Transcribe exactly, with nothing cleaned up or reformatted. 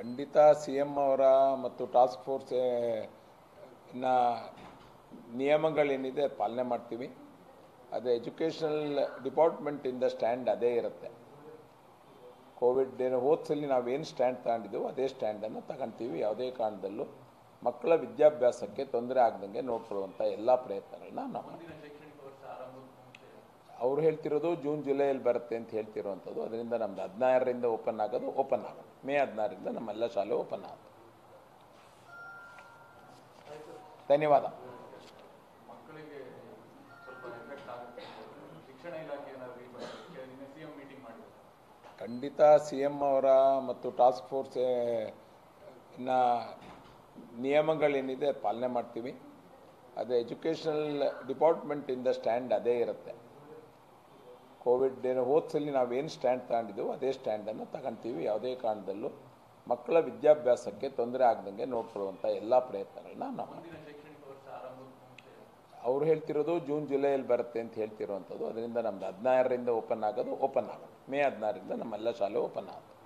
ಖಂಡಿತ C M ಅವರ ಮತ್ತು ಟಾಸ್ಕ್ ಫೋರ್ಸ್ ಇನ್ನ ನಿಯಮಗಳೇನಿದೆ ಪಾಲನೆ ಮಾಡ್ತೀವಿ. ಅದು ಎಜುಕೇಷನಲ್ ಡಿಪಾರ್ಟ್ಮೆಂಟಿಂದ ಸ್ಟ್ಯಾಂಡ್ ಅದೇ ಇರುತ್ತೆ. ಕೋವಿಡ್ ಏನೋ ಹೋದ್ಸಲಿ ನಾವೇನು ಸ್ಟ್ಯಾಂಡ್ ತಗೊಂಡಿದ್ದೆವೋ ಅದೇ ಸ್ಟ್ಯಾಂಡನ್ನು ತಗೊಳ್ತೀವಿ. ಯಾವುದೇ ಕಾರಣದಲ್ಲೂ ಮಕ್ಕಳ ವಿದ್ಯಾಭ್ಯಾಸಕ್ಕೆ ತೊಂದರೆ ಆಗದಂಗೆ ನೋಡ್ಕೊಳ್ಳುವಂಥ ಎಲ್ಲ ಪ್ರಯತ್ನಗಳನ್ನ ನಾವು ಅವ್ರು ಹೇಳ್ತಿರೋದು ಜೂನ್ ಜುಲೈಯಲ್ಲಿ ಬರುತ್ತೆ ಅಂತ ಹೇಳ್ತಿರೋವಂಥದ್ದು. ಅದರಿಂದ ನಮ್ದು ಹದಿನಾರರಿಂದ ಓಪನ್ ಆಗೋದು ಓಪನ್ ಆಗೋದು ಮೇ ಹದಿನಾರರಿಂದ ನಮ್ಮೆಲ್ಲ ಶಾಲೆ ಓಪನ್ ಆಗೋದು. ಧನ್ಯವಾದ. ಖಂಡಿತ ಸಿ ಎಂ ಅವರ ಮತ್ತು ಟಾಸ್ಕ್ ಫೋರ್ಸ್ ಇನ್ನ ನಿಯಮಗಳೇನಿದೆ ಪಾಲನೆ ಮಾಡ್ತೀವಿ. ಅದು ಎಜುಕೇಷನಲ್ ಡಿಪಾರ್ಟ್ಮೆಂಟಿಂದ ಸ್ಟ್ಯಾಂಡ್ ಅದೇ ಇರುತ್ತೆ. ಕೋವಿಡ್ ಏನೋ ಹೋದ್ಸಲಿ ನಾವೇನು ಸ್ಟ್ಯಾಂಡ್ ತಗೊಂಡಿದ್ದೆವೋ ಅದೇ ಸ್ಟ್ಯಾಂಡನ್ನು ತಗೊಳ್ತೀವಿ. ಯಾವುದೇ ಕಾರಣದಲ್ಲೂ ಮಕ್ಕಳ ವಿದ್ಯಾಭ್ಯಾಸಕ್ಕೆ ತೊಂದರೆ ಆಗದಂಗೆ ನೋಡ್ಕೊಳ್ಳುವಂಥ ಎಲ್ಲ ಪ್ರಯತ್ನಗಳನ್ನ ನಾವು ಅವ್ರು ಹೇಳ್ತಿರೋದು ಜೂನ್ ಜುಲೈಯಲ್ಲಿ ಬರುತ್ತೆ ಅಂತ ಹೇಳ್ತಿರೋವಂಥದ್ದು. ಅದರಿಂದ ನಮ್ದು ಹದಿನಾರರಿಂದ ಓಪನ್ ಆಗೋದು ಓಪನ್ ಆಗೋದು ಮೇ ಹದಿನಾರರಿಂದ ನಮ್ಮೆಲ್ಲ ಶಾಲೆ ಓಪನ್ ಆಗೋದು.